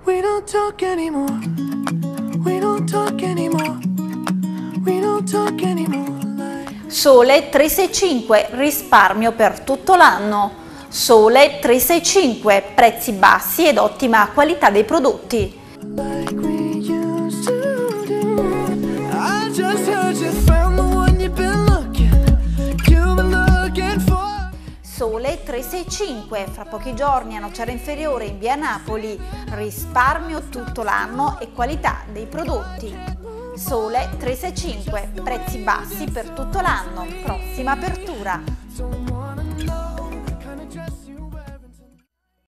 We don't talk anymore. We don't talk anymore. We don't talk anymore. Sole 365, risparmio per tutto l'anno. Sole 365, prezzi bassi ed ottima qualità dei prodotti. Like we used to do. I just heard you found the one you've been looking for. Sole 365, fra pochi giorni a Nocera Inferiore in via Napoli, risparmio tutto l'anno e qualità dei prodotti. Sole 365, prezzi bassi per tutto l'anno, prossima apertura.